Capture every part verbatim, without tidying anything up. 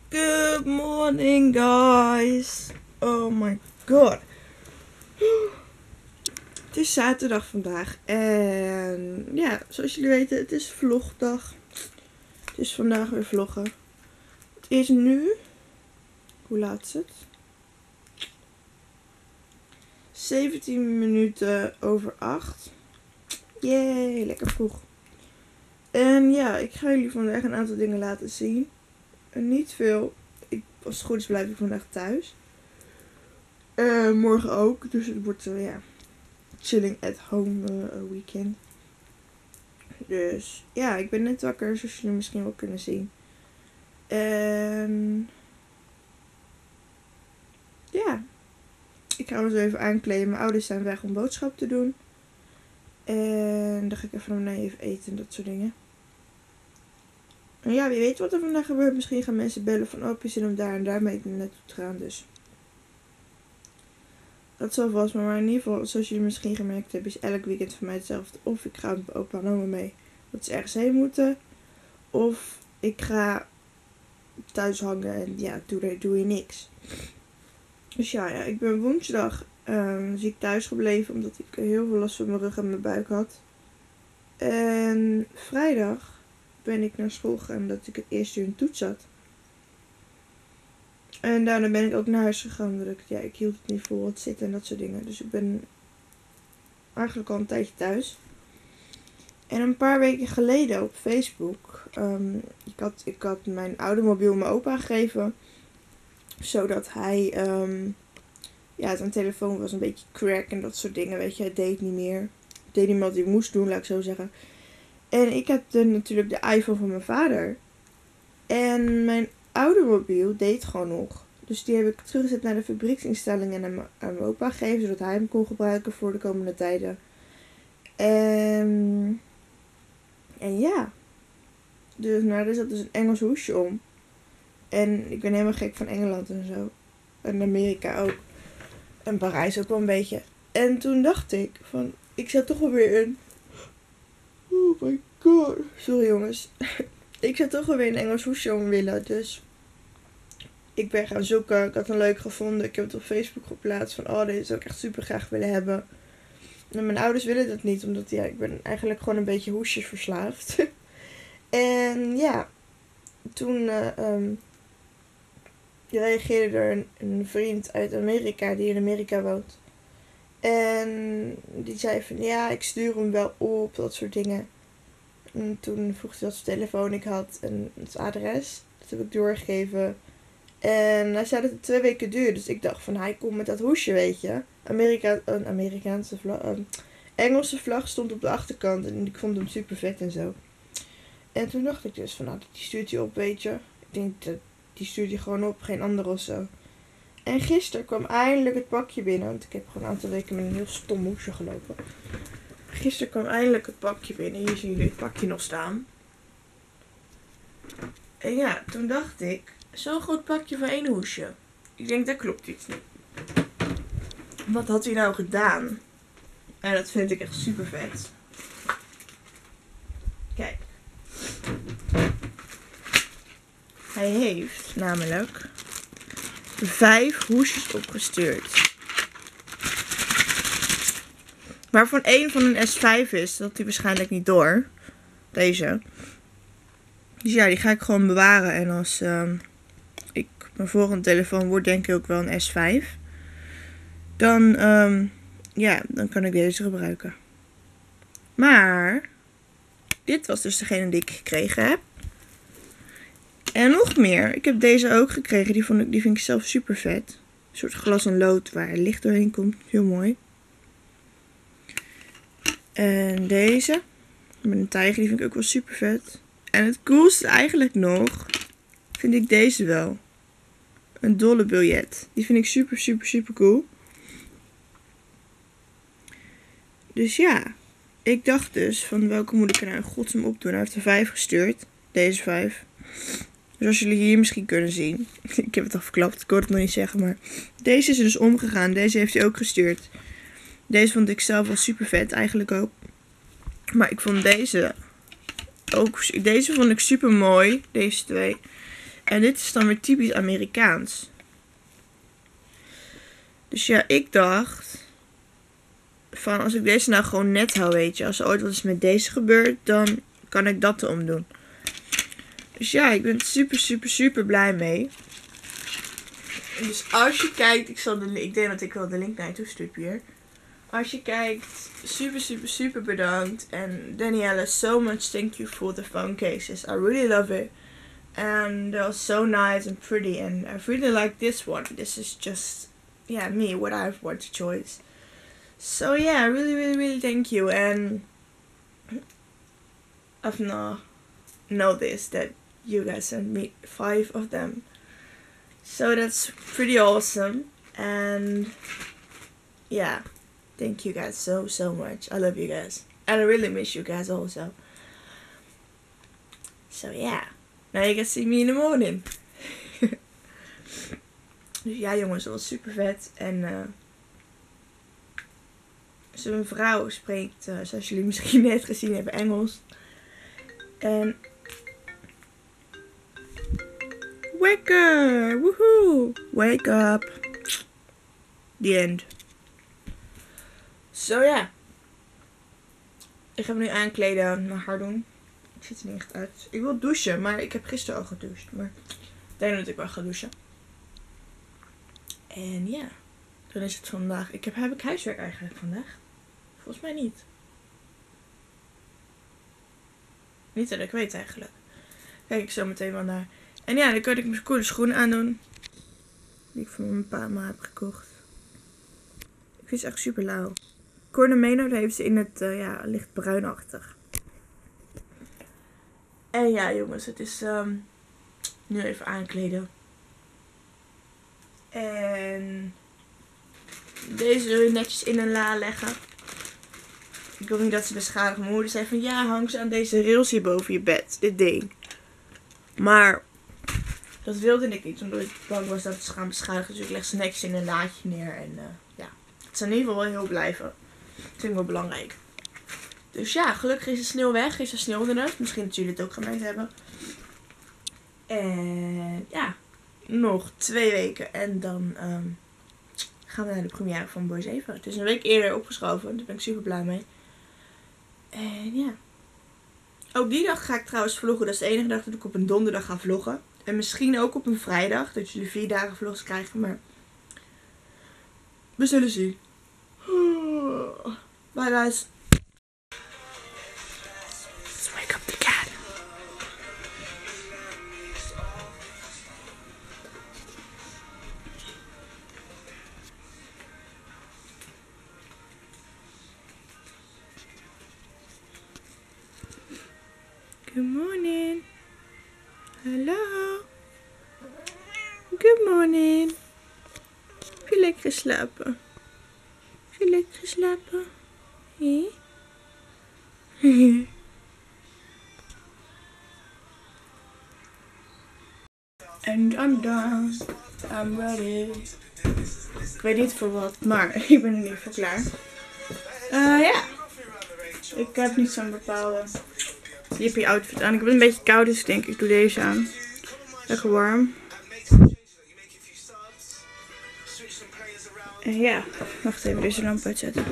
Good morning, guys. Oh my god. Het is zaterdag vandaag. En ja, zoals jullie weten, het is vlogdag. Het is vandaag weer vloggen. Het is nu... Hoe laat is het? zeventien minuten over acht. Yay, lekker vroeg. En ja, ik ga jullie vandaag een aantal dingen laten zien. En niet veel. Ik, als het goed is blijf ik vandaag thuis. Uh, morgen ook. Dus het wordt uh, ja, chilling at home uh, weekend. Dus ja, ik ben net wakker, zoals jullie misschien wel kunnen zien. En ja, ik ga me zo even aankleden. Mijn ouders zijn weg om boodschap te doen. En dan ga ik even naar beneden even eten en dat soort dingen. En ja, wie weet wat er vandaag gebeurt. Misschien gaan mensen bellen van, oh, heb je zin om daar en daar mee naartoe te gaan. Dus dat zal vast. Maar in ieder geval, zoals jullie misschien gemerkt hebben, is elk weekend voor mij hetzelfde. Of ik ga met opa en oma mee, dat ze ergens heen moeten. Of ik ga thuis hangen en ja, doe, doe je niks. Dus ja, ja ik ben woensdag um, ziek thuis gebleven. Omdat ik heel veel last van mijn rug en mijn buik had. En vrijdag ben ik naar school gegaan omdat ik het eerste uur een toets had. En daarna ben ik ook naar huis gegaan. Omdat ik, ja, ik hield het niet vol het zitten en dat soort dingen. Dus ik ben eigenlijk al een tijdje thuis. En een paar weken geleden op Facebook. Um, ik, had, ik had mijn oude mobiel mijn opa gegeven. Zodat hij... Um, ja, zijn telefoon was een beetje crack en dat soort dingen. Weet je, hij deed niet meer. Het deed niet meer wat hij moest doen, laat ik zo zeggen. En ik heb de, natuurlijk de iPhone van mijn vader. En mijn oude mobiel deed gewoon nog. Dus die heb ik teruggezet naar de fabrieksinstellingen en aan mijn opa gegeven. Zodat hij hem kon gebruiken voor de komende tijden. En, en ja. Dus nou, er zat dus een Engels hoesje om. En ik ben helemaal gek van Engeland en zo. En Amerika ook. En Parijs ook wel een beetje. En toen dacht ik van, ik zou toch wel weer een... Oh my god. Sorry jongens. Ik zou toch wel weer een Engels hoesje om willen. Dus ik ben gaan zoeken. Ik had een leuk gevonden. Ik heb het op Facebook geplaatst. Van, oh, dit zou ik echt super graag willen hebben. En mijn ouders willen dat niet. Omdat, ja, ik ben eigenlijk gewoon een beetje hoesjes verslaafd. En ja. Toen uh, um, reageerde er een, een vriend uit Amerika. Die in Amerika woont. En die zei van, ja, ik stuur hem wel op. Dat soort dingen. En toen vroeg hij wat voor telefoon ik had en het adres. Dat heb ik doorgegeven. En hij zei dat het twee weken duurde. Dus ik dacht van, hij komt met dat hoesje, weet je. Amerika, een Amerikaanse vlag. Een Engelse vlag stond op de achterkant. En ik vond hem super vet en zo. En toen dacht ik dus van, nou, die stuurt hij op, weet je. Ik denk, dat die stuurt hij gewoon op. Geen andere of zo. En gisteren kwam eindelijk het pakje binnen. Want ik heb gewoon een aantal weken met een heel stom hoesje gelopen. Gisteren kwam eindelijk het pakje binnen. Hier zien jullie het pakje nog staan. En ja, toen dacht ik, zo'n groot pakje voor één hoesje. Ik denk, dat klopt iets niet. Wat had hij nou gedaan? En dat vind ik echt super vet. Kijk. Hij heeft namelijk vijf hoesjes opgestuurd. Waarvan één van een S vijf is. Dat hij waarschijnlijk niet door. Deze. Dus ja, die ga ik gewoon bewaren. En als uh, ik mijn volgende telefoon wordt, denk ik ook wel een S vijf. Dan, um, ja, dan kan ik deze gebruiken. Maar dit was dus degene die ik gekregen heb. En nog meer. Ik heb deze ook gekregen. Die, vond ik, die vind ik zelf super vet. Een soort glas en lood waar licht doorheen komt. Heel mooi. En deze. Met een tijger. Die vind ik ook wel super vet. En het coolste eigenlijk nog. Vind ik deze wel. Een dollarbiljet. Die vind ik super super super cool. Dus ja. Ik dacht dus van welke moet ik er nou in godsnaam op doen. Hij heeft er vijf gestuurd. Deze vijf. Zoals jullie hier misschien kunnen zien. Ik heb het al verklapt. Ik hoorde het nog niet zeggen. Maar deze is er dus omgegaan. Deze heeft hij ook gestuurd. Deze vond ik zelf wel super vet. Eigenlijk ook. Maar ik vond deze ook. Deze vond ik super mooi. Deze twee. En dit is dan weer typisch Amerikaans. Dus ja, ik dacht van als ik deze nou gewoon net hou, weet je. Als er ooit wat is met deze gebeurt, dan kan ik dat erom doen. Dus ja, ik ben super, super, super blij mee. Dus als je kijkt, ik, zal de, ik denk dat ik wel de link naar je toe stuur hier. Als je kijkt, super, super, super bedankt. En Danielle, so much thank you for the phone cases. I really love it. And they're so nice and pretty. And I really like this one. This is just, yeah, me, what I've want to choice. So yeah, really, really, really thank you. And I've now noticed that you guys sent me five of them. So that's pretty awesome. And yeah, thank you guys so, so much. I love you guys. And I really miss you guys also. So yeah, now you can see me in the morning. Dus ja jongens, dat was super vet. En uh, zijn vrouw spreekt, uh, zoals jullie misschien net gezien hebben, Engels. En Wake up! Woohoo! Wake up! The end. Zo ja. Ik ga me nu aankleden, mijn haar doen. Ik zit er niet echt uit. Ik wil douchen, maar ik heb gisteren al gedoucht. Maar ik denk dat ik wel ga douchen. En ja, dan is het vandaag. Ik heb, heb ik huiswerk eigenlijk vandaag? Volgens mij niet. Niet dat ik weet eigenlijk. Kijk ik zo meteen wel naar. En ja, dan kan ik mijn coole schoenen aandoen. Die ik van mijn pa ma heb gekocht. Ik vind ze echt super lauw. Cornemeno heeft ze in het uh, ja, licht bruinachtig. En ja jongens, het is um, nu even aankleden. En deze netjes in een la leggen. Ik wil niet dat ze beschadigen. Mijn moeder zei van ja, hang ze aan deze rails hier boven je bed. Dit ding. Maar dat wilde ik niet, omdat ik bang was dat ze gaan beschadigen. Dus ik leg ze netjes in een laadje neer. En uh, ja, het zal in ieder geval wel heel blijven. Dat vind ik wel belangrijk. Dus ja, gelukkig is de sneeuw weg. Is er sneeuw ernaast. Misschien dat jullie het ook gemerkt hebben. En ja, nog twee weken. En dan um, gaan we naar de première van Boys Eva. Het is een week eerder opgeschoven. Daar ben ik super blij mee. En ja. Ook die dag ga ik trouwens vloggen. Dat is de enige dag dat ik op een donderdag ga vloggen. En misschien ook op een vrijdag. Dat jullie vier dagen vlogs krijgen. Maar we zullen zien. Bye guys. Let's wake up the cat. Good morning. Hallo. Good morning. Heb je lekker geslapen? Heb je lekker geslapen? Hé? And I'm done. I'm ready. Ik weet niet voor wat, maar ik ben er niet voor klaar. Uh, ja. Ik heb niet zo'n bepaalde jippie outfit aan. Ik ben een beetje koud, dus ik denk ik doe deze aan. Lekker warm. En ja, wacht even, deze lamp uitzetten.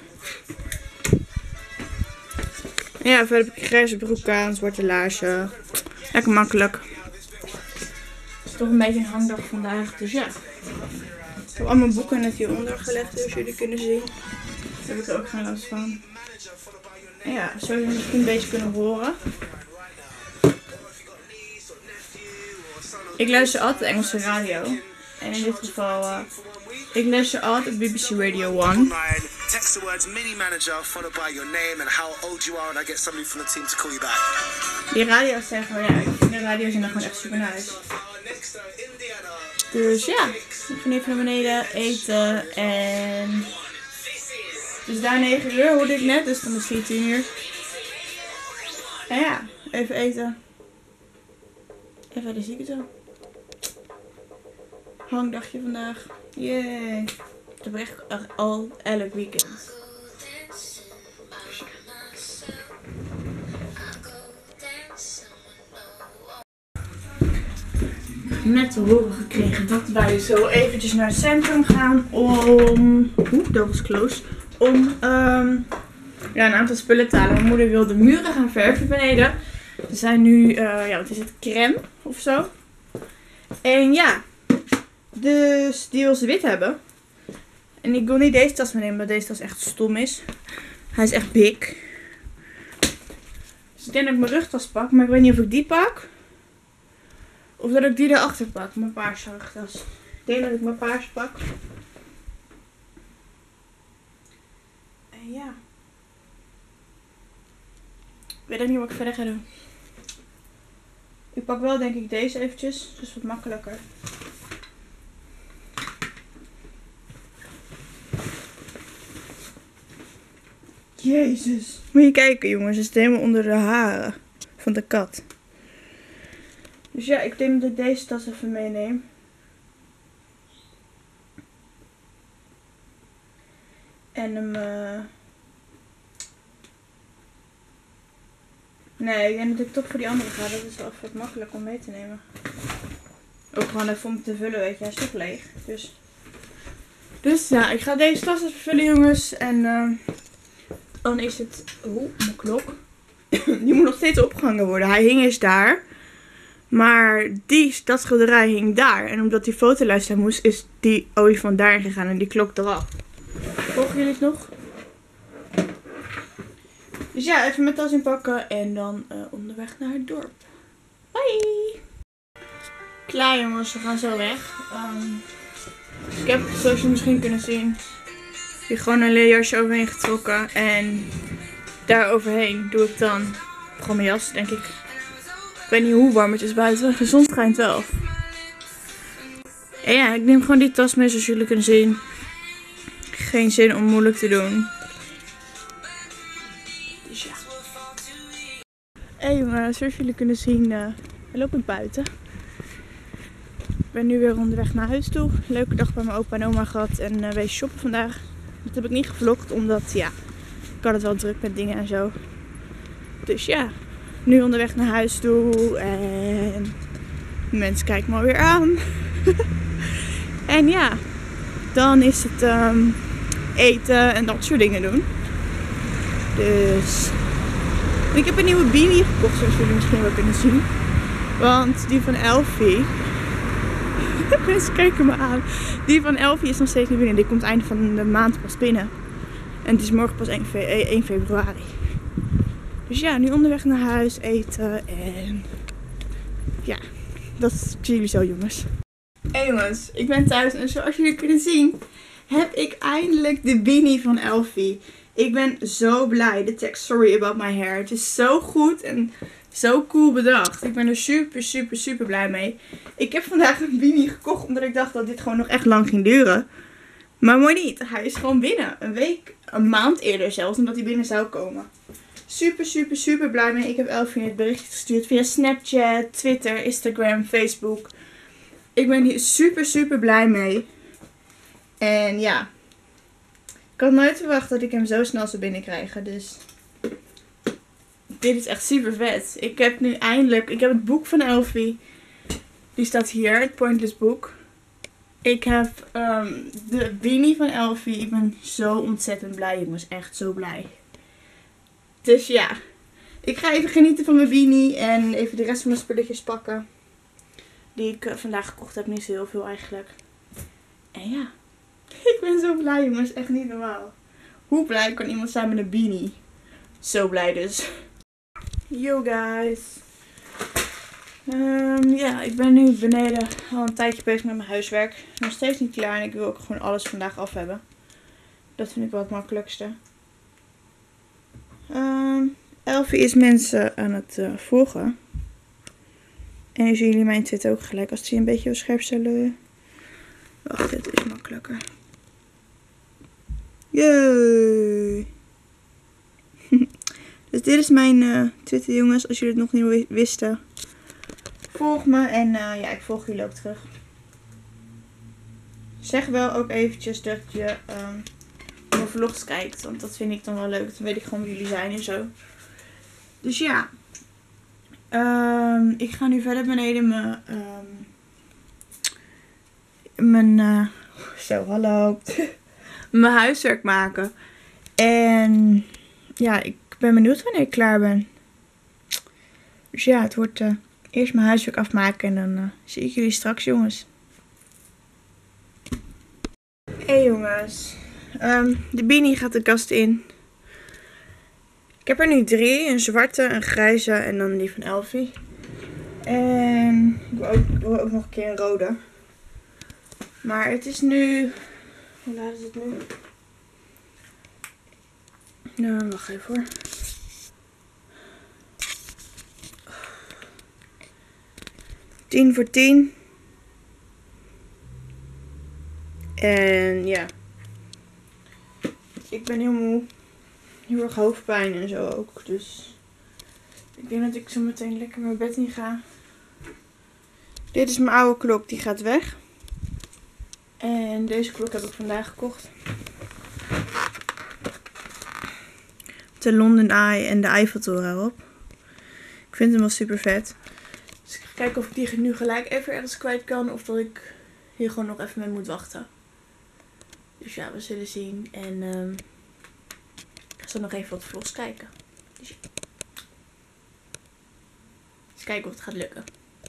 En ja, verder heb ik een grijze broek aan, zwarte laarzen. Lekker makkelijk. Het is toch een beetje een hangdag vandaag, dus ja. Ik heb al mijn boeken net hieronder gelegd, zoals jullie kunnen zien. Daar heb ik er ook geen last van. En ja, zoals jullie misschien een beetje kunnen horen. Ik luister altijd Engelse radio. En in dit geval, uh, ik luister altijd B B C Radio one. Text the words mini manager followed by your name and how old you are and I get somebody from the team to call you back. Die radio's zeggen van ja, ik vind de radio's zijn dan gewoon echt super nice. Dus ja, ik ga even naar beneden eten en dus daar negen uur hoorde ik net, dus dan is het tien uur. En ja, even eten. En verder zie ik het zo. Hangdagje vandaag. Yay. Dat heb ik echt al elk weekend. net te horen gekregen dat wij zo eventjes naar het centrum gaan om... Oeh, dat was close. Om um, ja, een aantal spullen te halen. Mijn moeder wil de muren gaan verven beneden. Er zijn nu, uh, ja, wat is het, crème of zo. En ja, dus die wil ze wit hebben. En ik wil niet deze tas meenemen, omdat deze tas echt stom is. Hij is echt big. Dus ik denk dat ik mijn rugtas pak, maar ik weet niet of ik die pak. Of dat ik die erachter pak, mijn paarse rugtas. Ik denk dat ik mijn paarse pak. En ja. Ik weet ook niet wat ik verder ga doen. Ik pak wel denk ik deze eventjes, dus wat makkelijker. Jezus. Moet je kijken jongens, het zit helemaal onder de haren van de kat. Dus ja, ik denk dat ik deze tas even meeneem. En hem... Uh... Nee, ik denk dat ik toch voor die andere ga. Dat is wel even wat makkelijk om mee te nemen. Ook gewoon even om te vullen, weet je. Hij is toch leeg. Dus, dus ja, ik ga deze tas even vullen jongens. En uh, dan is het... Oeh, mijn klok. Die moet nog steeds opgehangen worden. Hij hing eens daar. Maar die, dat schilderij hing daar. En omdat die fotolijst daar moest, is die olifant daarin gegaan en die klok eraf. Volgen jullie het nog? Dus ja, even mijn tas inpakken en dan uh, onderweg naar het dorp. Bye! Klaar jongens, we gaan zo weg. Um, ik heb, zoals jullie misschien kunnen zien, hier gewoon een leerjasje overheen getrokken. En daar overheen doe ik dan gewoon mijn jas, denk ik. Ik weet niet hoe warm het is buiten. De zon schijnt wel. En ja, ik neem gewoon die tas mee zoals jullie kunnen zien. Geen zin om moeilijk te doen. Dus ja. Hé jongens, zoals jullie kunnen zien, uh, loop ik buiten. Ik ben nu weer onderweg naar huis toe. Leuke dag bij mijn opa en oma gehad en uh, wees shoppen vandaag. Dat heb ik niet gevlogd, omdat ja, ik had het wel druk met dingen en zo. Dus ja. Nu onderweg naar huis toe en mensen kijken me alweer aan. En ja, dan is het um, eten en dat soort dingen doen. Dus ik heb een nieuwe beanie gekocht, zoals jullie misschien wel kunnen zien. Want die van Elfie, mensen kijken me aan. Die van Elfie is nog steeds niet binnen. Die komt einde van de maand pas binnen. En het is morgen pas één februari. Dus ja, nu onderweg naar huis, eten en ja, dat zie jullie zo jongens. Hey jongens, ik ben thuis en zoals jullie kunnen zien heb ik eindelijk de beanie van Elfie. Ik ben zo blij. De tekst Sorry About My Hair. Het is zo goed en zo cool bedacht. Ik ben er super super super blij mee. Ik heb vandaag een beanie gekocht omdat ik dacht dat dit gewoon nog echt lang ging duren. Maar mooi niet. Hij is gewoon binnen. Een week, een maand eerder zelfs, omdat hij binnen zou komen. Super, super, super blij mee. Ik heb Elfie het berichtje gestuurd via Snapchat, Twitter, Instagram, Facebook. Ik ben hier super, super blij mee. En ja. Ik had nooit verwacht dat ik hem zo snel zou binnenkrijgen. Dus dit is echt super vet. Ik heb nu eindelijk... Ik heb het boek van Elfie. Die staat hier. Het Pointless boek. Ik heb um, de beanie van Elfie. Ik ben zo ontzettend blij. Ik was echt zo blij. Dus ja, ik ga even genieten van mijn beanie en even de rest van mijn spulletjes pakken. Die ik uh, vandaag gekocht heb, niet zo heel veel eigenlijk. En ja, ik ben zo blij jongens, echt niet normaal. Hoe blij kan iemand zijn met een beanie? Zo blij dus. Yo guys. Um, ja, ik ben nu beneden al een tijdje bezig met mijn huiswerk. Nog steeds niet klaar en ik wil ook gewoon alles vandaag af hebben. Dat vind ik wel het makkelijkste. Um, Elfie is mensen aan het uh, volgen. En nu zien jullie mijn Twitter ook gelijk als die een beetje op scherp stellen. Wacht, dit is makkelijker. Yay! Dus dit is mijn uh, Twitter jongens, als jullie het nog niet wisten. Volg me en uh, ja, ik volg jullie ook terug. Zeg wel ook eventjes dat je um, mijn vlogs kijkt, want dat vind ik dan wel leuk. Dan weet ik gewoon wie jullie zijn en zo. Dus ja. Um, ik ga nu verder beneden mijn um, mijn... Uh, zo, hallo. mijn huiswerk maken. En ja, ik ben benieuwd wanneer ik klaar ben. Dus ja, het wordt uh, eerst mijn huiswerk afmaken en dan uh, zie ik jullie straks, jongens. Hé hey, jongens. Um, de beanie gaat de kast in. Ik heb er nu drie. Een zwarte, een grijze en dan die van Elfie. En ik wil ook, ik wil ook nog een keer een rode. Maar het is nu... Hoe laat is het nu? Nou, wacht even hoor. Tien voor tien. En ja. Ik ben heel moe. Heel erg hoofdpijn en zo ook. Dus ik denk dat ik zo meteen lekker mijn bed in ga. Dit is mijn oude klok. Die gaat weg. En deze klok heb ik vandaag gekocht. De London Eye en de Eiffeltoren erop. Ik vind hem wel super vet. Dus ik ga kijken of ik die nu gelijk even ergens kwijt kan. Of dat ik hier gewoon nog even mee moet wachten. Dus ja, we zullen zien. En um, ik zal nog even wat vlogs kijken. Dus ja. Eens kijken of het gaat lukken.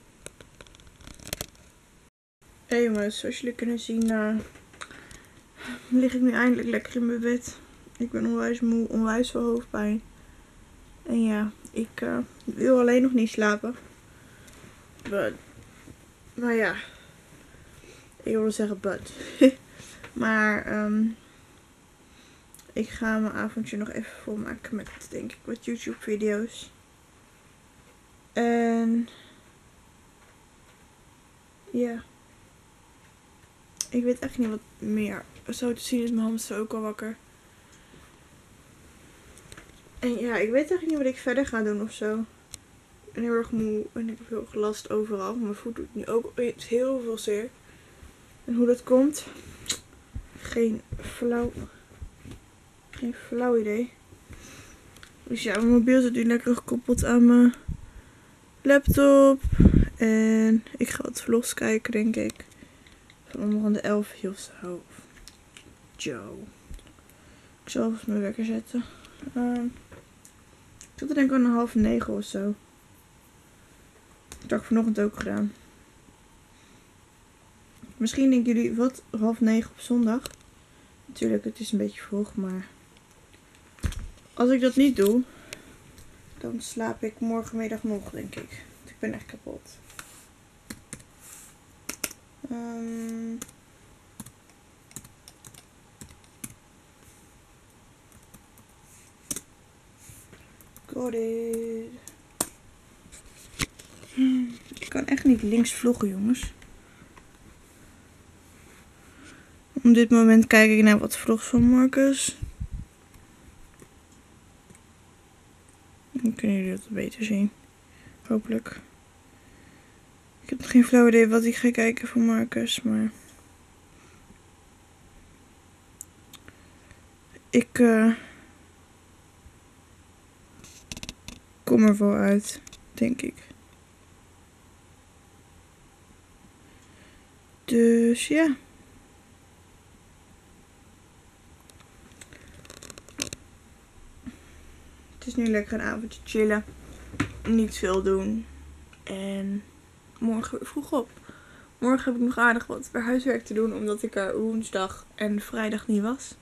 Hé hey jongens, zoals jullie kunnen zien uh, lig ik nu eindelijk lekker in mijn bed. Ik ben onwijs moe, onwijs veel hoofdpijn. En ja, ik uh, wil alleen nog niet slapen. But, maar ja, ik wilde zeggen but. maar um, ik ga mijn avondje nog even volmaken met denk ik wat YouTube video's. En ja. Ik weet echt niet wat meer. Zo te zien is mijn hamster ook al wakker. En ja, ik weet eigenlijk niet wat ik verder ga doen of zo. Ik ben heel erg moe en ik heb heel erg last overal. Mijn voet doet nu ook heel veel zeer. En hoe dat komt, geen flauw, geen flauw idee. Dus ja, mijn mobiel zit nu lekker gekoppeld aan mijn laptop. En ik ga wat vlogs kijken, denk ik. Van onder aan de elf of zo. Joe. Ik zal even mijn wekker zetten. Uh, ik zat er denk ik aan een half negen of zo. Dat heb ik vanochtend ook gedaan. Misschien denken jullie, wat? Half negen op zondag? Natuurlijk, het is een beetje vroeg, maar... Als ik dat niet doe, dan slaap ik morgenmiddag nog, denk ik. Want ik ben echt kapot. Um... Got it. Ik kan echt niet links vloggen, jongens. Op dit moment kijk ik naar wat vlogs van Marcus. Dan kunnen jullie dat beter zien. Hopelijk. Ik heb nog geen flauw idee wat ik ga kijken van Marcus, maar... Ik uh... kom er wel uit, denk ik. Dus ja. Het is nu lekker een avondje chillen. Niet veel doen. En morgen weer vroeg op. Morgen heb ik nog aardig wat weer huiswerk te doen. Omdat ik er woensdag en vrijdag niet was.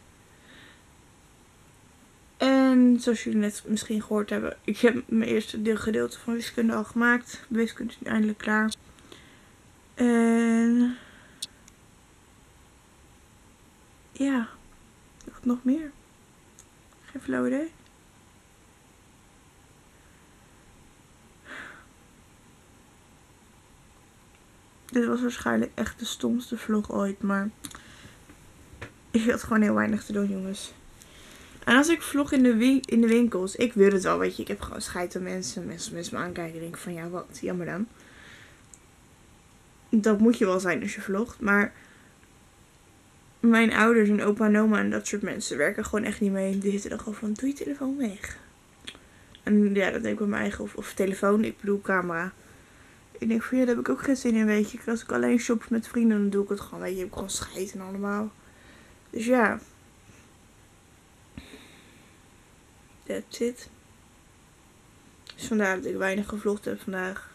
En zoals jullie net misschien gehoord hebben. Ik heb mijn eerste deel gedeelte van wiskunde al gemaakt. Wiskunde is nu eindelijk klaar. En... ja. Wat nog meer? Geen flauw idee. Dit was waarschijnlijk echt de stomste vlog ooit, maar ik had gewoon heel weinig te doen, jongens. En als ik vlog in de, wi in de winkels, ik wil het wel, weet je. Ik heb gewoon scheid aan mensen. Mensen, mensen me aankijken en denk van, ja wat, jammer dan. Dat moet je wel zijn als je vlogt, maar mijn ouders en opa en oma en dat soort mensen werken gewoon echt niet mee. Die zitten dan gewoon van, doe je telefoon weg. En ja, dat denk ik bij mijn eigen, of, of telefoon, ik bedoel camera. Ik denk van ja, daar heb ik ook geen zin in, weet je. Als ik alleen shop met vrienden, dan doe ik het gewoon, weet je. Heb ik gewoon scheid en allemaal. Dus ja. That's it. Dus vandaar dat ik weinig gevlogd heb vandaag.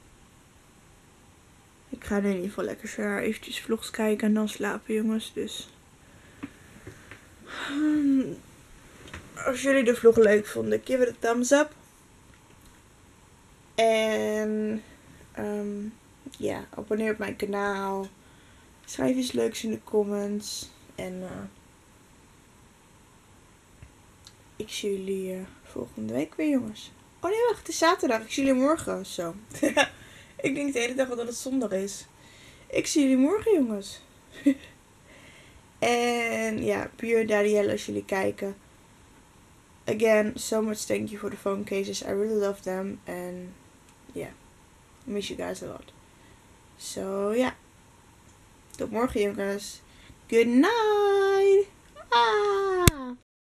Ik ga nu in ieder geval lekker zo eventjes vlogs kijken en dan slapen, jongens. Dus um, als jullie de vlog leuk vonden, give it a thumbs up. En um, ja, abonneer op mijn kanaal. Schrijf iets leuks in de comments. En uh, ik zie jullie uh, volgende week weer, jongens. Oh nee, wacht, het is zaterdag. Ik zie jullie morgen. Zo. Ik denk de hele dag al dat het zondag is. Ik zie jullie morgen, jongens. En ja, Pure Danielle als jullie kijken. Again, so much thank you for the phone cases. I really love them. And yeah, I miss you guys a lot. So ja, tot morgen, jongens. Good night.